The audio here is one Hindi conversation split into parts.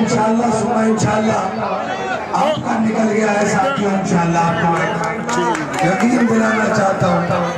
इंशाल्लाह सुबह इंशाल्लाह आपका निकल गया है साथियों, इंशाल्लाह आपको यकीन दिलाना चाहता हूँ।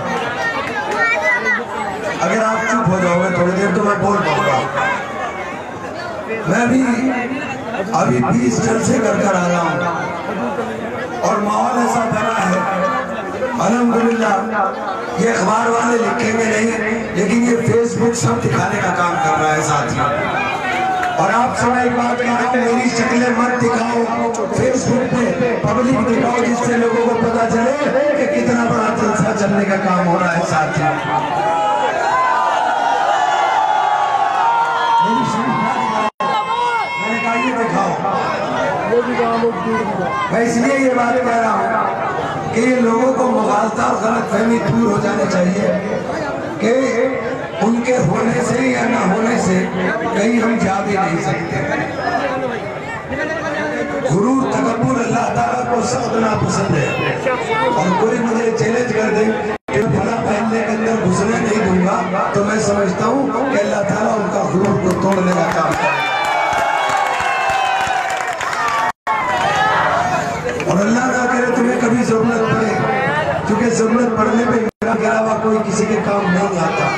अगर आप चुप हो जाओगे थोड़ी देर तो मैं बोल पाऊंगा। मैं भी अभी 20 जलसे कर आ रहा हूँ और माहौल ऐसा बना है अल्हम्दुलिल्लाह। ये अखबार वाले लिखेंगे नहीं, लेकिन ये फेसबुक सब दिखाने का काम कर रहा है साथियों। और आप सब एक बात कह रहा हूँ, मेरी शक्लें मत दिखाओ फेसबुक पे, पब्लिक दिखाओ, जिससे लोगों को पता चले कि कितना बड़ा जलसा चलने का काम हो रहा है साथियों। मैंने कहा ये दिखाओ। मैं इसलिए ये बात कह रहा हूँ कि ये लोगों को मुगालता और गलतफहमी दूर हो जानी चाहिए कि उनके होने से या ना होने से कहीं हम जा भी नहीं सकते। गुरूर तकब्बुर अल्लाह ताला को सख्त नापसंद है। और कोई मुझे चैलेंज कर दे कि भला पहनने के अंदर घुसने नहीं दूंगा, तो मैं समझता हूँ कि अल्लाह ताला उनका गुरूर को तोड़ने का काम करे। और अल्लाह ना करे तुम्हें कभी जरूरत पड़े, क्योंकि जरूरत पड़ने पे मेरा के अलावा कोई किसी के काम नहीं आता।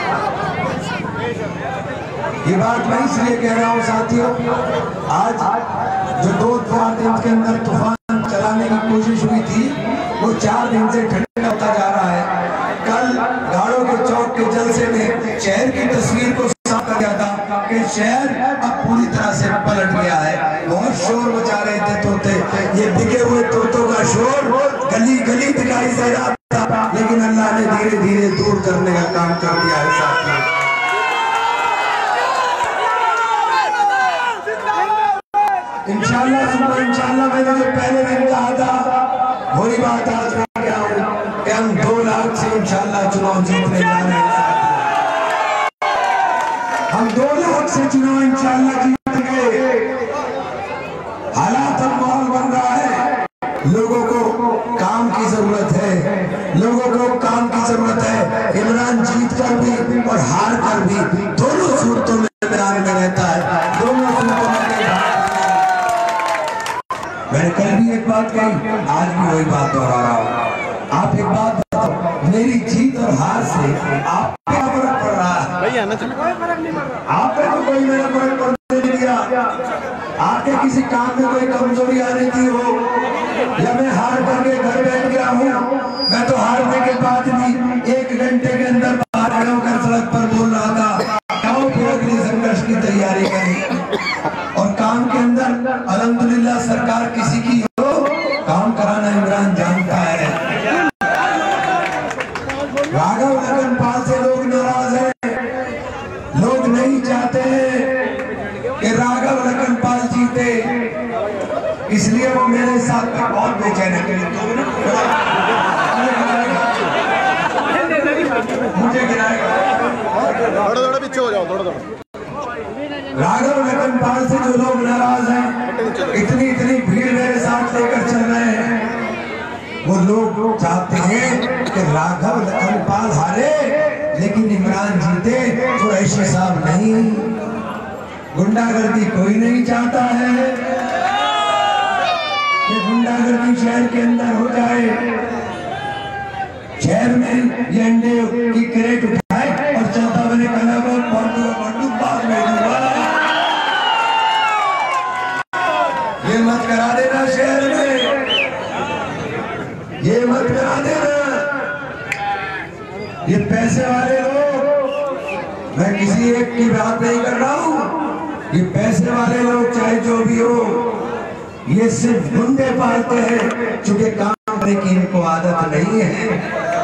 ये बात मैं इसलिए कह रहा हूँ साथियों, आज जो 2-4 दिन के अंदर तूफान चलाने की कोशिश हुई थी, वो 4 दिन से ठंडा होता जा रहा है। कल गाड़ों के चौक के जलसे में शहर की तस्वीर को साफ कर दिया था कि शहर अब पूरी तरह से पलट गया है। बहुत शोर मचा रहे थे तोते, ये बिके हुए तोतों का शोर गली गली दिखाई दे रहा था, लेकिन अल्लाह ने धीरे धीरे दूर करने का काम कर दिया है साथियों। इंशाल्लाह मैंने जो पहले दिन कहा था वही बात आज मैं कह रहा हूँ कि हम 2 लाख से इंशाल्लाह चुनाव जीतने जा रहे हैं। हम 2 लाख से चुनाव इंशाल्लाह जीतेंगे। हालात और माहौल बन रहा है, लोगों को काम की जरूरत है, लोगों को काम की जरूरत है। इमरान जीत कर भी और हार कर भी दोनों सूरतों में मैदान में रहता है, दोनों सूरतों में। मैंने कल भी एक बात कही, आज भी वही बात दोहरा रहा हूँ। आप एक बात बताओ, मेरी जीत और हार से आप पे क्या फर्क पड़ रहा है? आप पे तो कोई मेरा फर्क पड़ने नहीं दिया। आपके किसी काम में कोई कमजोरी आ रही थी हो, या मैं हार करके घर बैठ गया हूँ? मैं तो हारने के बाद भी 1 घंटे के अंदर बाहर खड़ा होकर सड़क पर बोल रहा था आओ फिर अगली संघर्ष की तैयारी करें। और काम के अंदर अल्हम्दुलिल्लाह सरकार किसी की हो, काम कराना इमरान जानता है। राघव लखनपाल से लोग नाराज हैं, लोग नहीं चाहते कि राघव लखनपाल जीते, इसलिए वो मेरे साथ बहुत बेचैन है। मुझे गिराएगा, थोड़ा पीछे हो जाओ, थोड़ा। राघव लखनपाल से जो लोग नाराज हैं, इतनी भीड़ मेरे साथ लेकर चल रहे हैं, वो लोग चाहते हैं कि राघव लखनपाल हारे लेकिन इमरान जीते। तो ऐसे साहब नहीं, गुंडागर्दी कोई नहीं चाहता है कि गुंडागर्दी शहर के अंदर हो जाए। शहर में ये अंडे की क्रेट उठाए और चलता बने कला बाद में ये मत करा देना शहर में, ये मत करा देना। ये पैसे वाले लोग, मैं किसी एक की बात नहीं कर रहा हूँ, ये पैसे वाले लोग चाहे जो भी हो, ये सिर्फ गुंडे पालते हैं, चूंकि काम करने की इनको आदत नहीं है,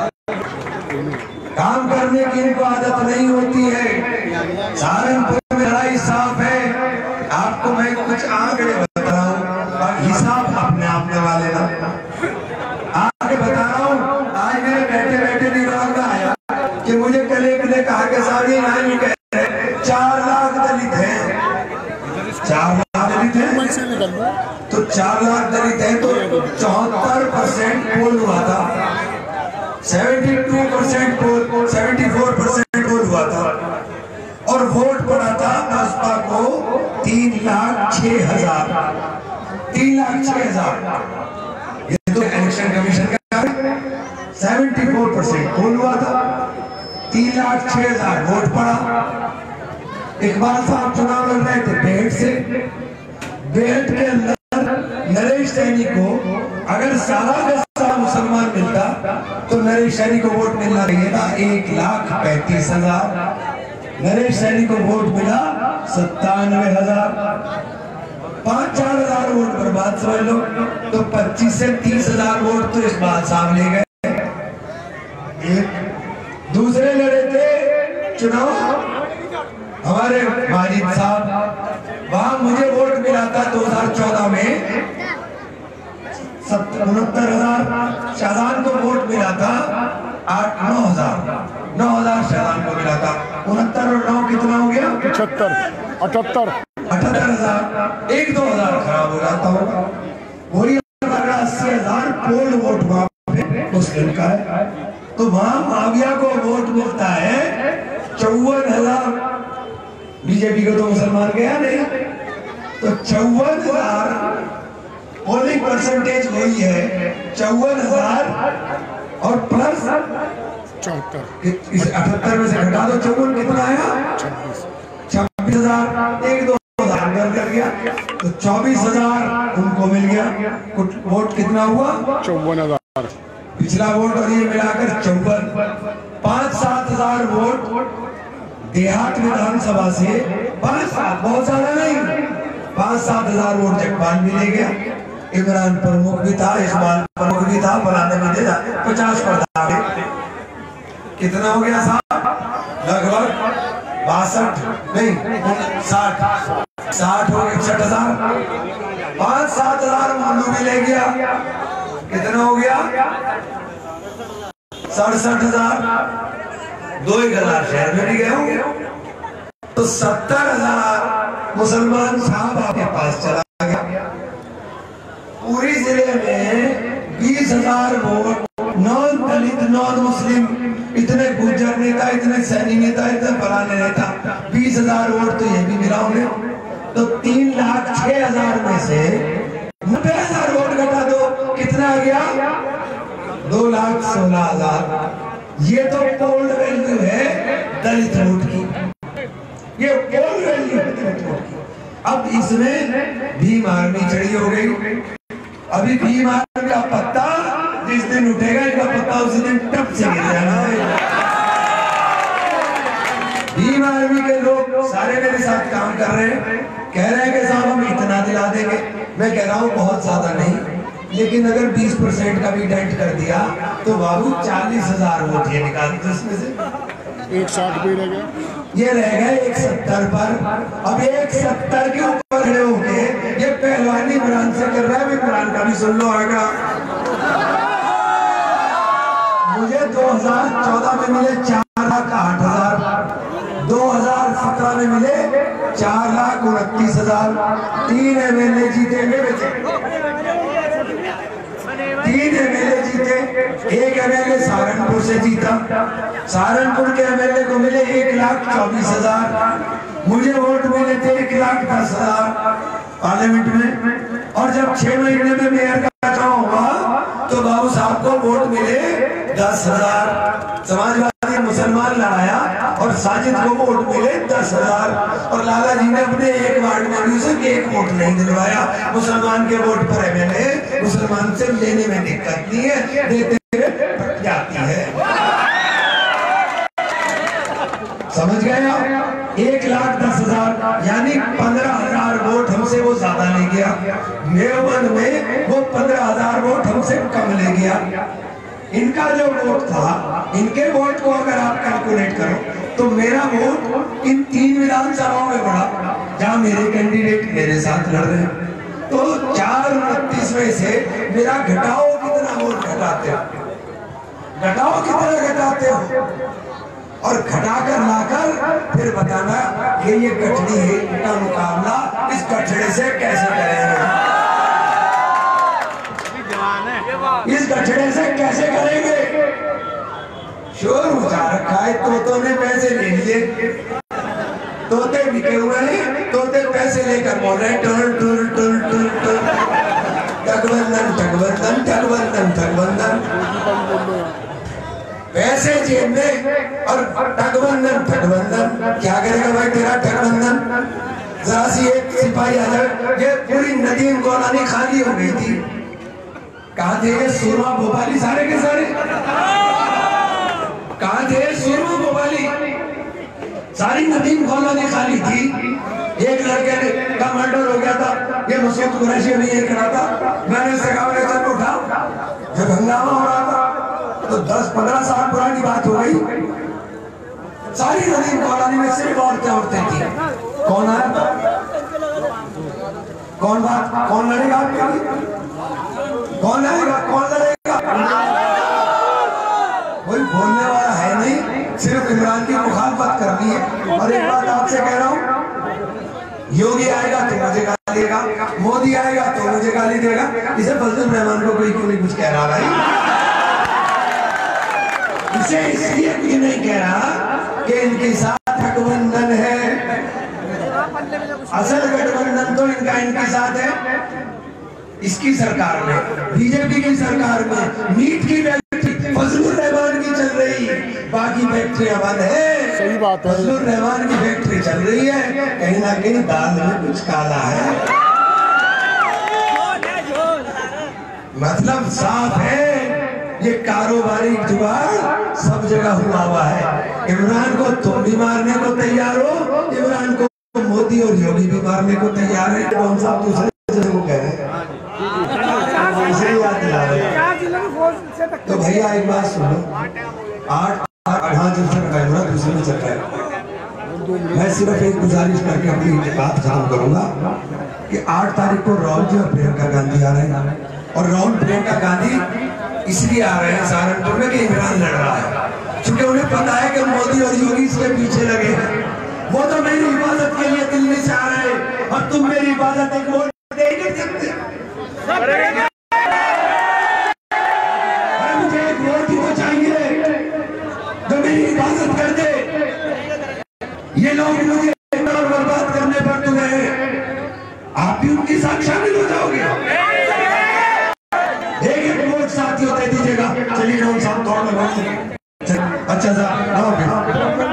काम करने की इनको आदत नहीं होती है। सहारनपुर में लड़ाई साफ है। आपको मैं कुछ आंकड़े बता रहा हूँ और हिसाब अपने आपने वाले ना आगे बता रहा हूँ। आज मेरे बैठे बैठे दिमाग में आया कि मुझे कल एक ने कहा कि सारी नानी कह रहे 4 लाख दलित हैं, 4 लाख दलित हैं, तो 4 लाख दलित हैं तो 74% पोल हुआ था, 72% पोल, 74% पोल हुआ था और वोट पड़ा था बसपा को 3 3,06,000, 3,06,000। ये तो इलेक्शन कमीशन का 74% पोल हुआ था, 3,06,000 वोट पड़ा। इकबाल साहब चुनाव लड़ रहे थे बेहट से। बेहट के अंदर नरेश सैनी को अगर सारा का सारा मुसलमान मिलता तो नरेश सैनी को वोट मिलना चाहिए था 1,35,000। नरेश सैनी को वोट मिला 97,000। 5-4 हजार वोट बर्बाद समझ लो, तो 25 से 30,000 वोट तो इकबाल साहब ले गए। दूसरे लड़े थे चुनाव हमारे माजिद साहब, वहां मुझे वोट मिला था 2014 में 69,000। शाहजान को वोट मिला था 9,000 शाहजान को मिला था। 69 और 9 कितना हो गया? 78,000। 1-2 हजार खराब हो जाता होगा। वही 80,000 पोल वोट वहां पे मुस्लिम का है, तो वहां माविया को वोट मिलता है 54,000। बीजेपी को तो मुसलमान गया नहीं, तो 54,000 पोलिंग परसेंटेज वही है 54,000 और प्लस 74। इस 78 में से घटा दो 54 कितना आया? 26,000। 1-2 हजार कर गया तो 24,000 उनको मिल गया। वोट कितना हुआ? 54,000। पिछला वोट और ये मिलाकर 54। 5-7 हजार वोट देहात विधानसभा से, 5-7 बहुत ज्यादा नहीं, 5-7 हजार वोट जगपाल भी ले गया। इमरान प्रमुख भी था, इस्माइल प्रमुख भी था, फलाने भी दे 50 पर कितना हो गया साहब? लगभग 62 नहीं 60 हो 61,000। 5-7 हजार मानो भी ले गया, कितना हो गया? 67,000। 2,000 शहर में भी गए होंगे, तो 70,000 मुसलमान साहब आपके पास चला गया। पूरी जिले में 20,000 vote non Dalit non Muslim, इतने गुर्जर नेता, इतने सैनी नेता, इतने फलाने नेता, 20,000 वोट तो ये भी मिला उन्हें। तो 3,06,000 में से 90,000 वोट घटा दो, कितना आ गया? 2,16,000। ये तो पोल वैल्यू है दलित वोट की, ये पोल वैल्यू है दलित वोट की। अब इसमें भीम आर्मी चढ़ी हो गई। अभी भीम आर्मी का पत्ता जिस दिन उठेगा, इनका पत्ता उसी दिन टप से गिर जाना है। भीम आर्मी के लोग सारे मेरे साथ काम कर रहे हैं, कह रहे हैं कि साहब हम इतना दिला देंगे। मैं कह रहा हूँ बहुत ज्यादा नहीं, लेकिन अगर 20% का भी डेंट कर दिया तो बाबू 40,000 वोट ये निकाल दो इसमें से। 160 भी रह गया, ये रह गए 170 पर। अब 170 के ऊपर खड़े होके ये पहलवानी इमरान से कर रहा है, इमरान का भी सुन लो आएगा। मुझे 2014 में मिले 4,08,000, 2017 में मिले 4,29,000। 3 MLA जीतेंगे बेटे, 3 MLA जीते। 1 MLA सहारनपुर से जीता, सहारनपुर के MLA को मिले 1,24,000। मुझे वोट मिले थे 1,10,000 पार्लियामेंट में। और जब 6 महीने में मेयर का चुनाव हुआ तो बाबू साहब को वोट मिले 10,000। समाजवादी मुसलमान लड़ाया और साजिद को वोट मिले 10,000। और लाला जी ने अपने एक वार्ड में भी उसे 1 वोट नहीं दिलवाया। मुसलमान के वोट पर MLA मुसलमान से लेने में दिक्कत नहीं है, देते हुए जाती है। समझ गए आप? 1,10,000 यानी 15,000 वोट हमसे वो ज्यादा ले गया। मेरवन में वो 15,000 वोट हमसे कम ले गया। इनका जो वोट था, इनके वोट को अगर आप कैलकुलेट करो तो मेरा वोट इन 3 विधानसभाओं में बढ़ा जहां मेरे कैंडिडेट मेरे साथ लड़ रहे हैं। तो 429 में से मेरा घटाओ कितना वोट घटाते हो, घटाओ कितना घटाते हो, और घटाकर लाकर फिर बताना कि ये गठड़ी का मुकाबला इस गठड़े से कैसे करेंगे, इस गठड़े से कैसे करेंगे। शोर मचा रखा है, तोतों ने पैसे ले लिए, तोते बिके हुए हैं, तोते पैसे लेकर बोल रहे टुल टुल टुल टुल टुल, ठगबंधन ठगबंधन ठगबंधन ठगबंधन, पैसे जेब में और ठगबंधन ठगबंधन। क्या करेगा भाई तेरा ठगबंधन? जरा सी एक सिपाही आ जाए, ये पूरी नदीम गोलानी खाली हो गई थी, कहा थे ये सुरमा भोपाली सारे के सारे, कहा थे सुरमा भोपाली, सारी नदीम गोलानी खाली थी। एक लड़के का मर्डर हो गया था, ये मसूद कुरैशी ने ये करा था, मैंने उससे कहा चल उठा, जब हंगामा हो रहा था तो 10-15 साल पुरानी बात हो गई, सारी नदीम गोलानी में सिर्फ औरतें थी। कौन है, कौन लड़ेगा आपके लिए? कौन आएगा, कौन लड़ेगा? कोई बोलने वाला है नहीं, सिर्फ इमरान की मुखालफत करनी है। और एक बात आपसे कह रहा हूँ, योगी आएगा तो मुझे गाली देगा, मोदी आएगा तो मुझे गाली देगा, इसे फजल रहमान को कोई क्यों नहीं कुछ कह रहा भाई? इसे इसलिए कुछ नहीं कह रहा कि इनके साथ गठबंधन है, असल गठबंधन तो इनके साथ है। इसकी सरकार में, बीजेपी की सरकार में मीट की फैक्ट्री फजलुर रहमान की चल रही, बाकी फैक्ट्रियां बंद है। सही बात है, फजलुर रहमान की फैक्ट्री चल रही है, कहीं ना कहीं दाल में कुछ काला है। मतलब साफ है, ये कारोबारी जुगाड़ सब जगह हुआ है। इमरान को तुम भी मारने को तैयार हो, इमरान को मोदी और योगी भी मारने को तैयार है। कौन सा दूसरे को कह रहे हैं, याद दिला रहे। तो भैया एक बात सुनो, 8 दिन से कैमरा दूसरे में चल रहा है। मैं सिर्फ एक गुजारिश करके अपनी बात खत्म करूंगा कि 8 तारीख को राहुल जी और प्रियंका गांधी आ रहे हैं, और राहुल प्रियंका गांधी इसलिए आ रहे हैं सहारनपुर में कि इमरान लड़ रहा है, क्योंकि उन्हें पता है कि मोदी और योगी इसके पीछे लगे हैं। वो तो मेरी हिफाजत के लिए दिल्ली से आ रहे हैं, और तुम मेरी हिफाजत एक वोट दे नहीं सकते। मुझे एक वोट ही तो चाहिए जो मेरी हिफाजत कर दे। ये लोग मुझे बर्बाद करने पर तुले हैं, आप भी उनके साथ शामिल हो जाओगे। एक वोट साथियों दे दीजिएगा। चलिए राहुल साहब थोड़ा अच्छा सा